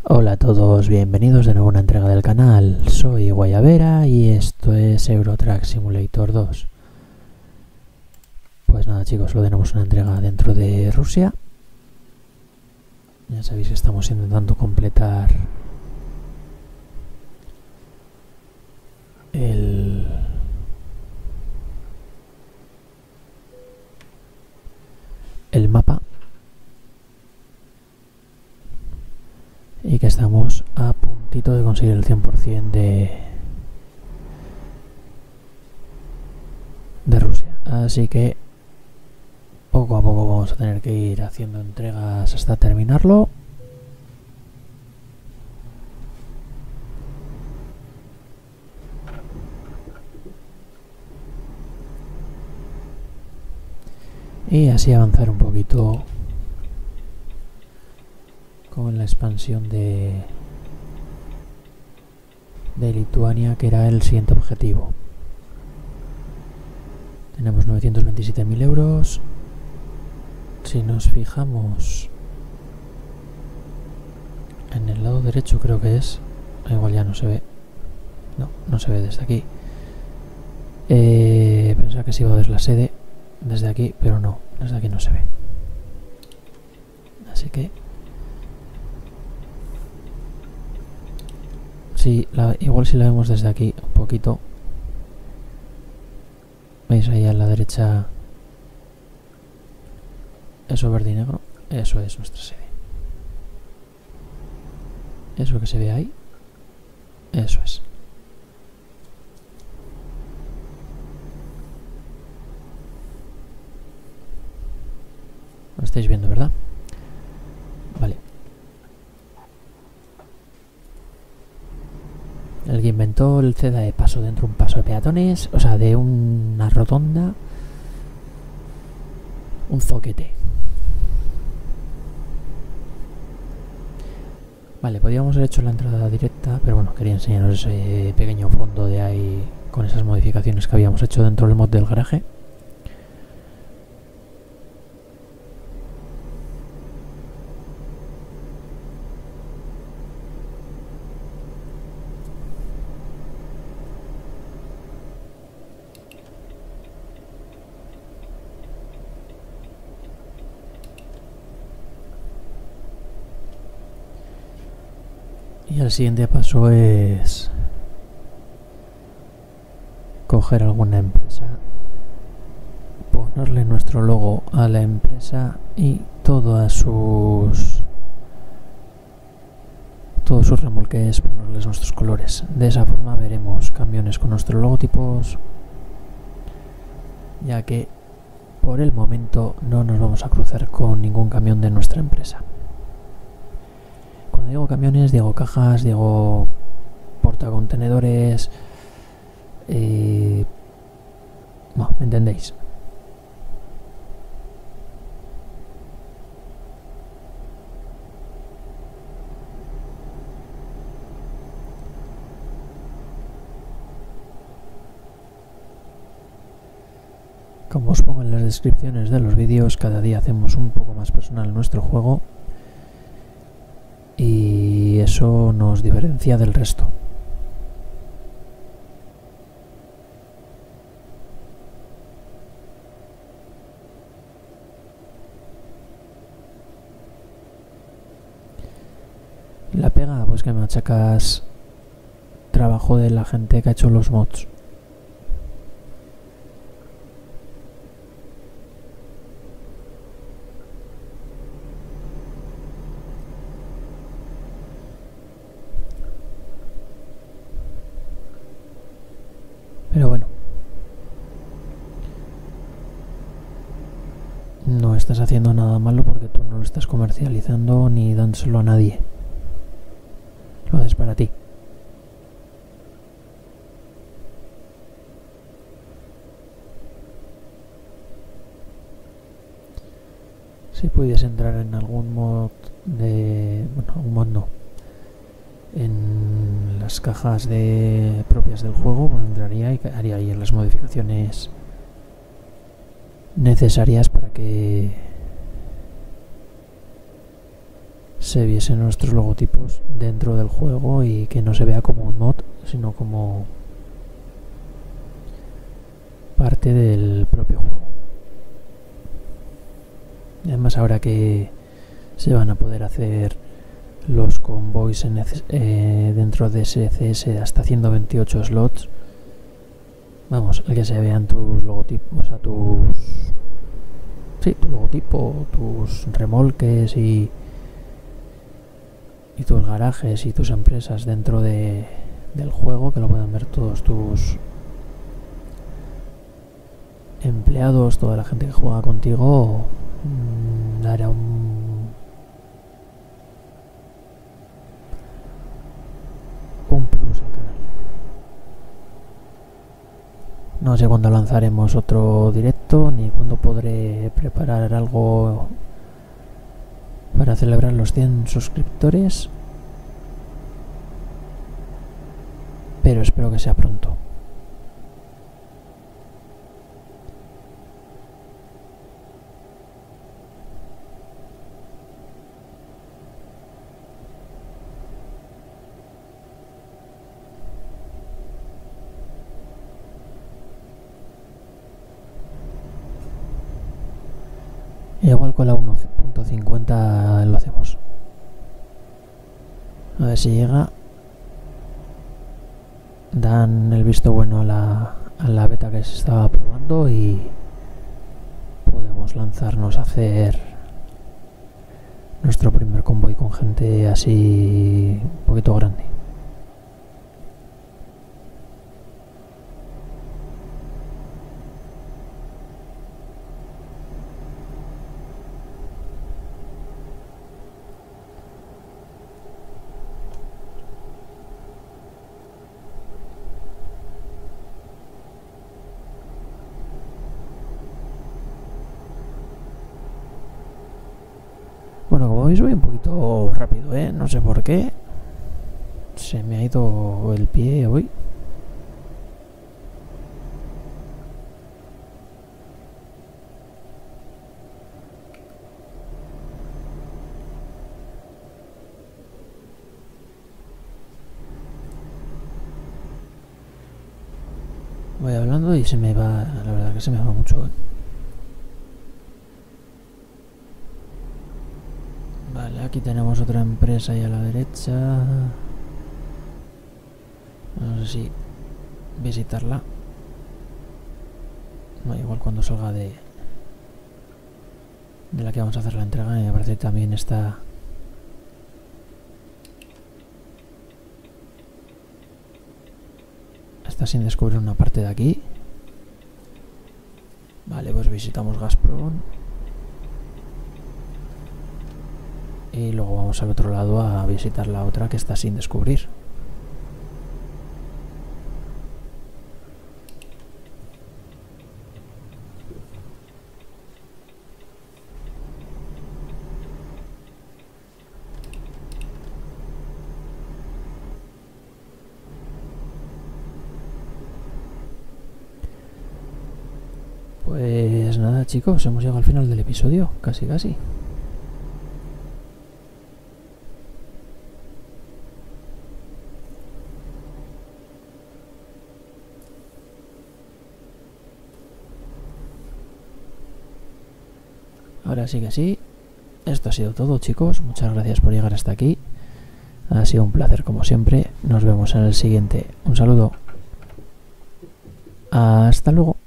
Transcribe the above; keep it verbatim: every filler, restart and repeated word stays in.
Hola a todos, bienvenidos de nuevo a una entrega del canal. Soy Guayabera y esto es Euro Truck Simulator dos. Pues nada chicos, lo tenemos una entrega dentro de Rusia. Ya sabéis que estamos intentando completar el... el mapa. Y que estamos a puntito de conseguir el cien por cien de... de Rusia. Así que poco a poco vamos a tener que ir haciendo entregas hasta terminarlo. Y así avanzar un poquito con la expansión de de Lituania, que era el siguiente objetivo. Tenemos novecientos veintisiete mil euros. Si nos fijamos en el lado derecho, creo que es, igual ya no se ve, no, no se ve desde aquí. Eh, pensaba que se iba a ver la sede desde aquí, pero no, desde aquí no se ve. Así que sí, la, igual si la vemos desde aquí un poquito, veis ahí a la derecha eso verde y negro, eso es nuestra sede. Eso que se ve ahí, eso es. Lo estáis viendo, ¿verdad? Vale. El que inventó el C E D A de paso dentro de un paso de peatones, o sea, de una rotonda, un zoquete. Vale, podríamos haber hecho la entrada directa, pero bueno, quería enseñaros ese pequeño fondo de ahí con esas modificaciones que habíamos hecho dentro del mod del garaje. Y el siguiente paso es coger alguna empresa, ponerle nuestro logo a la empresa y todas sus todos sus remolques, ponerles nuestros colores. De esa forma veremos camiones con nuestros logotipos, ya que por el momento no nos vamos a cruzar con ningún camión de nuestra empresa. Cuando digo camiones, digo cajas, digo portacontenedores, eh, no, ¿me entendéis? Como os pongo en las descripciones de los vídeos, cada día hacemos un poco más personal nuestro juego y eso nos diferencia del resto. La pega, pues que me achacas trabajo de la gente que ha hecho los mods. Pero bueno, no estás haciendo nada malo porque tú no lo estás comercializando ni dándoselo a nadie. Lo haces para ti. Si pudiese entrar en algún mod de... bueno, un mod no. En las cajas de propias del juego, pues entraría y haría ahí las modificaciones necesarias para que se viesen nuestros logotipos dentro del juego y que no se vea como un mod, sino como parte del propio juego. Y además, ahora que se van a poder hacer los convoys en, eh, dentro de ese C S hasta ciento veintiocho slots, vamos, el que se vean tus logotipos, o sea, tus sí, tu logotipo, tus remolques y y tus garajes y tus empresas dentro de, del juego, que lo puedan ver todos tus empleados, toda la gente que juega contigo, mmm, dará un un plus al canal. No sé cuándo lanzaremos otro directo ni cuándo podré preparar algo para celebrar los cien suscriptores, pero espero que sea pronto. Igual con la uno punto cincuenta lo hacemos. A ver si llega. Dan el visto bueno a la, a la beta que se estaba probando y podemos lanzarnos a hacer nuestro primer convoy con gente así un poquito grande. Bueno, como veis voy un poquito rápido, ¿eh? No sé por qué. Se me ha ido el pie hoy. Voy hablando y se me va, la verdad que se me va mucho, ¿eh? Vale, aquí tenemos otra empresa ahí a la derecha. No sé si visitarla. No, igual cuando salga de de la que vamos a hacer la entrega, me parece que también está está sin descubrir una parte de aquí. Vale, pues visitamos Gazprom. Y luego vamos al otro lado a visitar la otra que está sin descubrir. Pues nada, chicos, hemos llegado al final del episodio, casi casi. Ahora sí que sí. Esto ha sido todo, chicos. Muchas gracias por llegar hasta aquí. Ha sido un placer como siempre. Nos vemos en el siguiente. Un saludo. Hasta luego.